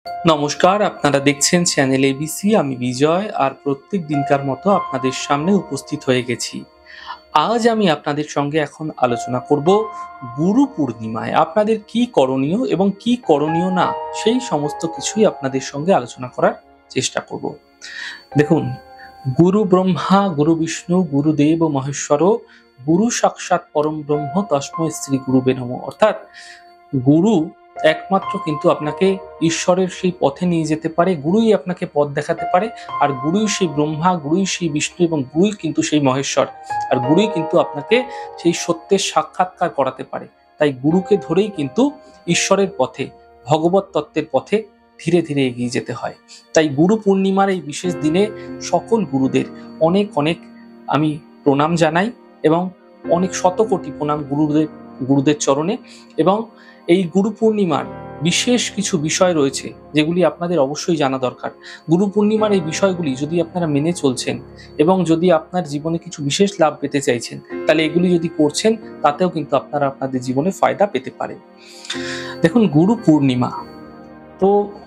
নমস্কার, আপনারা দেখছেন চ্যানেল এবিসি। আমি বিজয়, আর প্রত্যেক দিনকার মতো আপনাদের সামনে উপস্থিত হয়ে গেছি। আজ আমি আপনাদের সঙ্গে এখন আলোচনা করব গুরু পূর্ণিমায় আপনাদের কি করণীয় এবং কি করণীয় না, সেই সমস্ত কিছুই আপনাদের সঙ্গে আলোচনা করার চেষ্টা করব। দেখুন, গুরু ব্রহ্মা গুরু বিষ্ণু গুরুদেব মহেশ্বর, গুরু সাক্ষাৎ পরম ব্রহ্ম তস্মৈ শ্রী গুরুবে নমঃ। অর্থাৎ গুরু একমাত্র কিন্তু আপনাকে ঈশ্বরের সেই পথে নিয়ে যেতে পারে, গুরুই আপনাকে পথ দেখাতে পারে। আর গুরুই সেই ব্রহ্মা, গুরুই সেই বিষ্ণু এবং গুরুই কিন্তু সেই মহেশ্বর। আর গুরুই কিন্তু আপনাকে সেই সত্যের সাক্ষাৎকার করাতে পারে। তাই গুরুকে ধরেই কিন্তু ঈশ্বরের পথে, ভগবত তত্ত্বের পথে ধীরে ধীরে এগিয়ে যেতে হয়। তাই গুরু পূর্ণিমার এই বিশেষ দিনে সকল গুরুদের অনেক অনেক আমি প্রণাম জানাই এবং অনেক শতকোটি প্রণাম গুরুদের চরণে। এবং এই গুরু পূর্ণিমার বিশেষ কিছু বিষয় রয়েছে যেগুলি আপনাদের অবশ্যই জানা দরকার। গুরু পূর্ণিমার এই বিষয়গুলি যদি আপনারা মেনে চলছেন এবং যদি আপনার জীবনে কিছু বিশেষ লাভ পেতে চাইছেন, তাহলে এগুলি যদি করছেন, তাতেও কিন্তু আপনারা আপনাদের জীবনে ফায়দা পেতে পারেন। দেখুন, গুরু পূর্ণিমা তো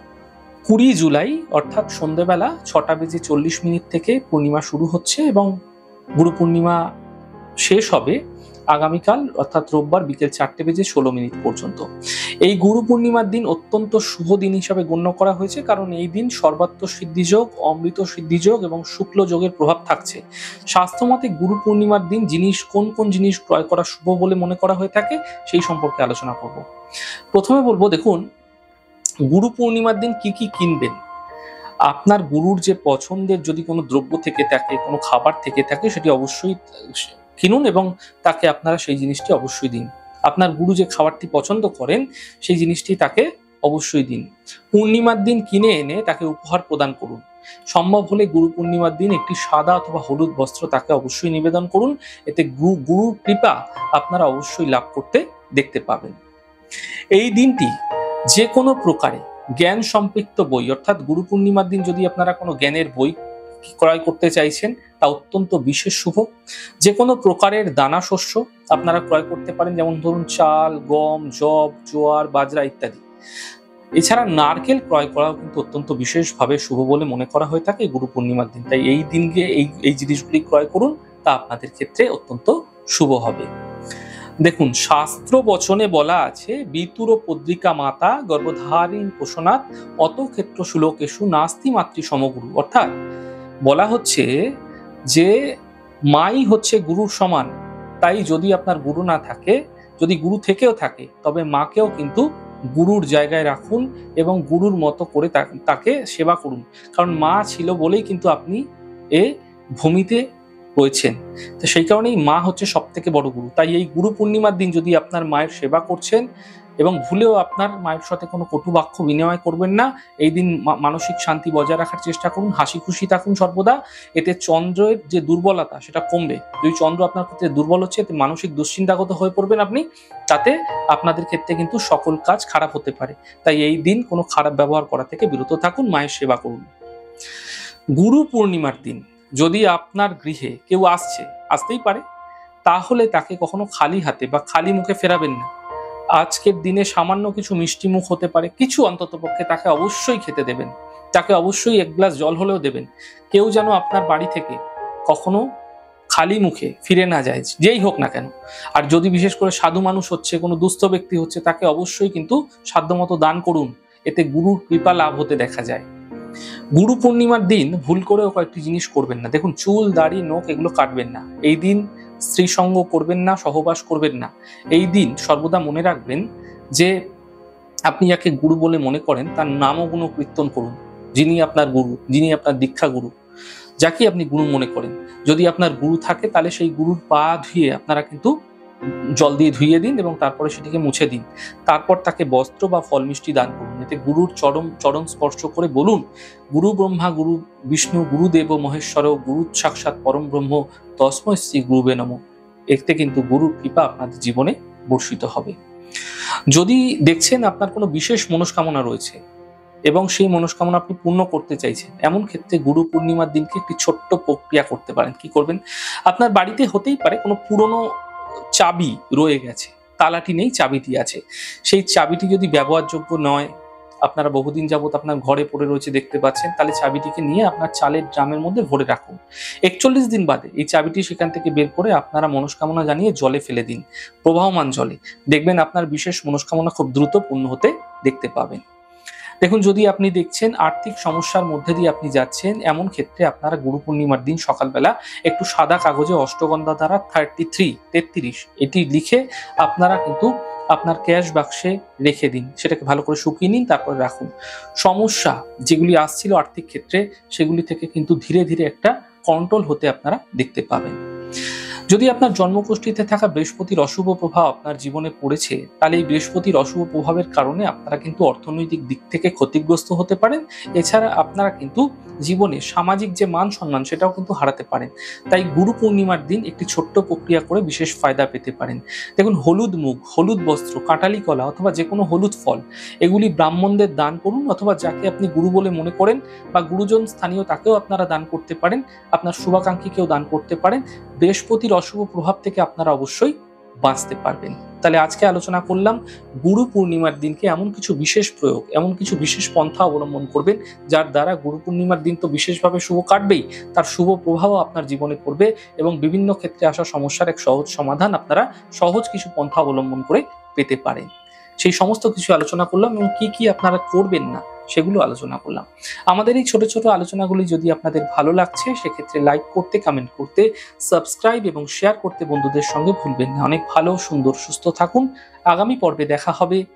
20 জুলাই অর্থাৎ সন্ধ্যেবেলা 6:40 থেকে পূর্ণিমা শুরু হচ্ছে এবং গুরু পূর্ণিমা শেষ হবে আগামীকাল অর্থাৎ রোববার বিকেল 4:16 পর্যন্ত। এই গুরু পূর্ণিমার দিন অত্যন্ত শুভ দিন হিসাবে গণ্য করা হয়েছে, কারণ এই দিন সর্বাত্ম সিদ্ধিযোগ, অমৃত সিদ্ধিযোগ এবং শুক্ল যোগের প্রভাব থাকছে। শাস্ত্রমতে গুরু পূর্ণিমার দিন কোন কোন জিনিস ক্রয় করা শুভ বলে মনে করা হয়ে থাকে, সেই সম্পর্কে আলোচনা করব। প্রথমে বলবো, দেখুন, গুরু পূর্ণিমার দিন কি কি কিনবেন। আপনার গুরুর যে পছন্দের যদি কোনো দ্রব্য থেকে থাকে, কোনো খাবার থেকে থাকে, সেটি অবশ্যই কিনুন এবং তাকে আপনারা সেই জিনিসটি অবশ্যই দিন। আপনার গুরু যে খাবারটি পছন্দ করেন, সেই জিনিসটি তাকে অবশ্যই দিন। পূর্ণিমার দিন কিনে এনে তাকে উপহার প্রদান করুন। সম্ভব হলে গুরু পূর্ণিমার দিন একটি সাদা অথবা হলুদ বস্ত্র তাকে অবশ্যই নিবেদন করুন। এতে গুরুর কৃপা আপনারা অবশ্যই লাভ করতে দেখতে পাবেন। এই দিনটি যে কোনো প্রকারে জ্ঞান সম্পৃক্ত বই, অর্থাৎ গুরু পূর্ণিমার দিন যদি আপনারা কোনো জ্ঞানের বই ক্রয় করতে চাইছেন, তা অত্যন্ত বিশেষ শুভ। যে কোনো প্রকারের দানা শস্য আপনারা ক্রয় করতে পারেন, যেমন ধরুন চাল, গম, যব, জোয়ার, বাজরা ইত্যাদি। এছাড়া নারকেল ক্রয় করাও কিন্তু অত্যন্ত বিশেষভাবে শুভ বলে মনে করা হয়ে থাকে গুরু পূর্ণিমার দিন। তাই এই দিনকে এই জিনিসগুলি ক্রয় করুন, তা আপনাদের ক্ষেত্রে অত্যন্ত শুভ হবে। দেখুন, শাস্ত্র বচনে বলা আছে, বিতুর পদ্রিকা মাতা গর্ভধারিণ পোষণাৎ অত ক্ষেত্র সুলোকেশু নাস্তি মাতৃ সমগুরু। অর্থাৎ বলা হচ্ছে যে মাই হচ্ছে গুরুর সমান। তাই যদি আপনার গুরু না থাকে, যদি গুরু থেকেও থাকে, তবে মাকেও কিন্তু গুরুর জায়গায় রাখুন এবং গুরুর মতো করে তাকে সেবা করুন। কারণ মা ছিল বলেই কিন্তু আপনি এ ভূমিতে রয়েছেন। তো সেই কারণেই মা হচ্ছে সব থেকে বড় গুরু। তাই এই গুরু পূর্ণিমার দিন যদি আপনার মায়ের সেবা করছেন এবং ভুলেও আপনার মায়ের সাথে কোনো কটু বাক্য বিনিময় করবেন না। এই দিন মানসিক শান্তি বজায় রাখার চেষ্টা করুন, হাসি খুশি থাকুন সর্বদা। এতে চন্দ্রের যে দুর্বলতা সেটা কমবে। যদি চন্দ্র আপনার ক্ষেত্রে দুর্বল হচ্ছে, এতে মানসিক দুশ্চিন্তাগত হয়ে পড়বেন আপনি। তাতে আপনাদের ক্ষেত্রে কিন্তু সকল কাজ খারাপ হতে পারে। তাই এই দিন কোনো খারাপ ব্যবহার করা থেকে বিরত থাকুন, মায়ের সেবা করুন। গুরু পূর্ণিমার দিন যদি আপনার গৃহে কেউ আসতেই পারে, তাহলে তাকে কখনো খালি হাতে বা খালি মুখে ফেরাবেন না। আজকের দিনে সামান্য কিছু মিষ্টি মুখ হতে পারে, কিছু অন্ততপক্ষে তাকে অবশ্যই খেতে দেবেন। তাকে অবশ্যই এক গ্লাস জল হলেও দেবেন। কেউ যেন আপনার বাড়ি থেকে কখনো খালি মুখে ফিরে না যায়, যেই হোক না কেন। আর যদি বিশেষ করে সাধু মানুষ হচ্ছে, কোনো দুস্থ ব্যক্তি হচ্ছে, তাকে অবশ্যই কিন্তু সাধ্যমতো দান করুন। এতে গুরুর কৃপা লাভ হতে দেখা যায়। গুরু পূর্ণিমার দিন ভুল করেও কয়েকটি জিনিস করবেন না। দেখুন, চুল, দাড়ি, নখ এগুলো কাটবেন না। এই দিন স্ত্রী সঙ্গ করবেন না, সহবাস করবেন না। এই দিন সর্বদা মনে রাখবেন যে আপনি যাকে গুরু বলে মনে করেন, তার নাম ও গুণ কীর্তন করুন। যিনি আপনার গুরু, যিনি আপনার দীক্ষা গুরু, যাকে আপনি গুরু মনে করেন, যদি আপনার গুরু থাকে, তাহলে সেই গুরুর পা ধুয়ে আপনারা কিন্তু জল দিয়ে ধুইয়ে দিন এবং তারপরে সেটিকে মুছে দিন। তারপর তাকে বস্ত্র বা ফল মিষ্টি দান করুন। এতে গুরুর চরণ স্পর্শ করে বলুন, গুরু ব্রহ্মা গুরু বিষ্ণু গুরুদেব মহেশ্বর গুরু সাক্ষাৎ পরম ব্রহ্ম তস্মৈ শ্রী গুরুবে নমঃ। এতে কিন্তু গুরুর কৃপা আপনাদের জীবনে বর্ষিত হবে। যদি দেখছেন আপনার কোনো বিশেষ মনস্কামনা রয়েছে এবং সেই মনস্কামনা আপনি পূর্ণ করতে চাইছেন, এমন ক্ষেত্রে গুরু পূর্ণিমার দিনকে একটি ছোট্ট প্রক্রিয়া করতে পারেন। কি করবেন? আপনার বাড়িতে হতেই পারে কোনো পুরনো চাবি রয়ে গেছে, তালাটি নেই, চাবিটি আছে। সেই চাবিটি যদি ব্যবহারযোগ্য নয়, আপনারা বহুদিন যাবত আপনার ঘরে পড়ে রয়েছে দেখতে পাচ্ছেন, তাহলে চাবিটিকে নিয়ে আপনার চালের ড্রামের মধ্যে ভরে রাখুন। 41 দিন বাদে এই চাবিটি সেখান থেকে বের করে আপনারা মনস্কামনা জানিয়ে জলে ফেলে দিন, প্রবাহমান জলে। দেখবেন আপনার বিশেষ মনস্কামনা খুব দ্রুত পূর্ণ হতে দেখতে পাবেন। দেখুন, যদি আপনি দেখছেন আর্থিক সমস্যার মধ্যে দিয়ে আপনি যাচ্ছেন, এমন ক্ষেত্রে আপনারা গুরু পূর্ণিমার দিন সকালবেলা একটু সাদা কাগজে অষ্টগন্ধা দ্বারা 33 এটি লিখে আপনারা কিন্তু আপনার ক্যাশ বাক্সে রেখে দিন। সেটাকে ভালো করে শুকিয়ে নিন, তারপরে রাখুন। সমস্যা যেগুলি আসছিল আর্থিক ক্ষেত্রে, সেগুলি থেকে কিন্তু ধীরে ধীরে একটা কন্ট্রোল হতে আপনারা দেখতে পাবেন। যদি আপনার জন্মকুষ্ঠিতে থাকা বৃহস্পতির অশুভ প্রভাব আপনার জীবনে পড়েছে, তাহলে এই বৃহস্পতির অশুভ প্রভাবের কারণে আপনারা কিন্তু অর্থনৈতিক দিক থেকে ক্ষতিগ্রস্ত হতে পারেন। এছাড়া আপনারা কিন্তু জীবনে সামাজিক যে মান সম্মান সেটাও কিন্তু হারাতে পারেন। তাই গুরু পূর্ণিমার দিন একটি ছোট্ট প্রক্রিয়া করে বিশেষ ফায়দা পেতে পারেন। দেখুন, হলুদ মুগ, হলুদ বস্ত্র, কাঁঠালি কলা অথবা যে কোনো হলুদ ফল, এগুলি ব্রাহ্মণদের দান করুন, অথবা যাকে আপনি গুরু বলে মনে করেন বা গুরুজন স্থানীয় তাকেও আপনারা দান করতে পারেন। আপনার শুভাকাঙ্ক্ষীকেও দান করতে পারেন। বৃহস্পতির অশুভ প্রভাব থেকে আপনারা অবশ্যই বাঁচতে পারবেন। তাহলে আজকে আলোচনা করলাম গুরু পূর্ণিমার দিনকে এমন কিছু বিশেষ প্রয়োগ, এমন কিছু বিশেষ পন্থা অবলম্বন করবেন যার দ্বারা গুরু পূর্ণিমার দিন তো বিশেষভাবে শুভ কাটবেই, তার শুভ প্রভাবও আপনার জীবনে পড়বে এবং বিভিন্ন ক্ষেত্রে আসা সমস্যার এক সহজ সমাধান আপনারা সহজ কিছু পন্থা অবলম্বন করে পেতে পারেন। সেই সমস্ত কিছু আলোচনা করলাম এবং কি কি আপনারা করবেন না সেগুলো আলোচনা করলাম। আমাদের এই ছোট ছোট আলোচনাগুলি যদি আপনাদের ভালো লাগছে, সেক্ষেত্রে লাইক করতে, কমেন্ট করতে, সাবস্ক্রাইব এবং শেয়ার করতে বন্ধুদের সঙ্গে ভুলবেন না। অনেক ভালো, সুন্দর, সুস্থ থাকুন। আগামী পর্বে দেখা হবে।